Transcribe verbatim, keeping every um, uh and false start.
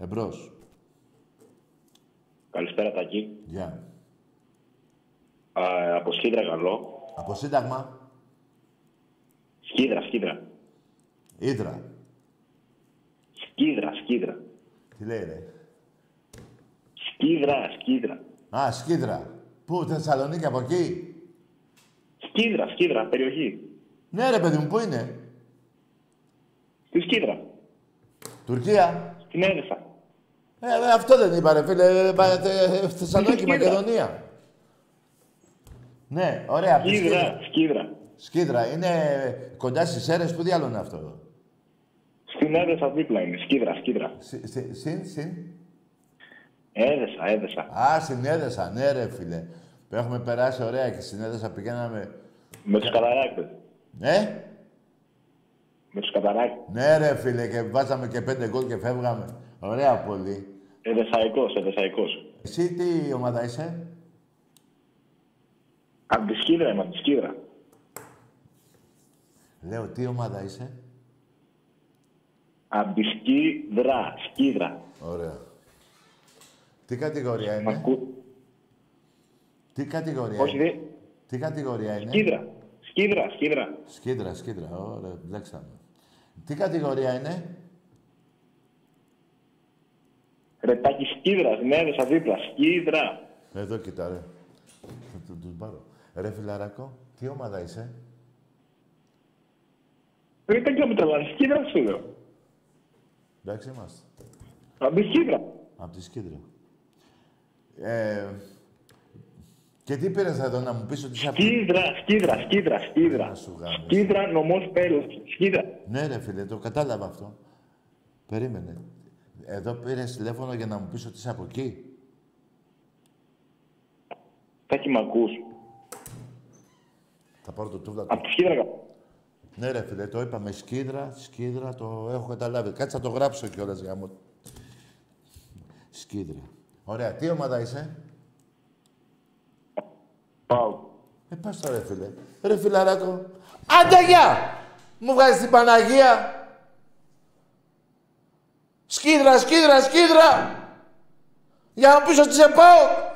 Εμπρός. Καλησπέρα, Τάκη. Γεια. Α, από Σκίδρα, καλό. Από Σύνταγμα. Σκίδρα, Σκίδρα. Ήτρα. Σκίδρα, Σκίδρα. Τι λέει, ρε. Σκίδρα, Σκίδρα. Α, Σκίδρα. Πού, Θεσσαλονίκη, από εκεί. Σκίδρα, Σκίδρα, περιοχή. Ναι, ρε, παιδί μου, πού είναι. Στη Σκίδρα. Τουρκία. Στην Έδεσα. Ε, ε, αυτό δεν είπα, ρε φίλε. Ε, ε, Θεσσαλονίκη, Μακεδονία. Ναι, ωραία. Σκίδρα, Σκίδρα. Σκίδρα. Είναι κοντά στις Σέρρες. Πού διάλογο είναι αυτό εδώ. Στην Έδεσα δίπλα είναι. Σκίδρα, Σκίδρα. Συν, συν. Έδεσα, Έδεσα. Α, στην Έδεσα. Ναι, ρε, φίλε. Έχουμε περάσει ωραία και στην Έδεσα πηγαίναμε... Με τους καταράκτες. Ε? Με τους καταράκτες. Ναι, ρε, φίλε, και βάζαμε και πέντε γκολ και φεύγαμε. Ωραία πολύ. Εδεσαϊκός, Εδεσαϊκός. Εσύ τι ομάδα είσαι? Απ' τη Σκίδρα είμαι, απ' τη Σκίδρα. Λέω, τι ομάδα είσαι? Απ' τη Σκίδρα, Σκίδρα. Ωραία. Τι κατηγορία είναι? Ακού... Τι κατηγορία Όχι, είναι? δε... Τι κατηγορία είναι? Σκίδρα. Σκίδρα, Σκίδρα. Σκίδρα, Σκίδρα. Ωραία, μπλέξαμε. Τι κατηγορία είναι? Ρετάκι Σκίδρας, ναι, Έδεσα δίπλα. Σκίδρα. Εδώ κοίτα, ρε. Θα του- τους πάρω. Ρε, φιλαράκο, τι ομάδα είσαι? Ρετάκι να μου τρελάνει. Σκίδρα σου λέω. Εντάξει είμαστε. Απ' τη Σκίδρα. Απ' τη Σκίδρα. Ε, και τι πήρες εδώ να μου πεις ότι είσαι... απ' τη- Σκίδρα, Σκίδρα, Σκίδρα, Σκίδρα. Να σου γάμισε. Σκίδρα, νομός Πέλος. Σκίδρα. Ναι, ρε φίλε, το κατάλαβα αυτό. Περίμενε. Εδώ πήρες τηλέφωνο για να μου πεις ότι είσαι από εκεί. Τάκη μ' ακούς. Θα πάρω το τούβλα του. Απ' τη Σκίδρα. κα- Ναι, ρε φίλε, το είπαμε. Σκίδρα, σκίδρα, το έχω καταλάβει. Κάτσε να το γράψω κιόλας για μου. Σκίδρα. Ωραία. Τι ομάδα είσαι? Πάω. Ε, πας τώρα, ρε φίλε. Ρε φιλαράκο. Άντε, γεια! Μου βγάζεις την Παναγία. Σκίδρα, σκίδρα, σκίδρα. Για να μου πεις ότι σε πάω.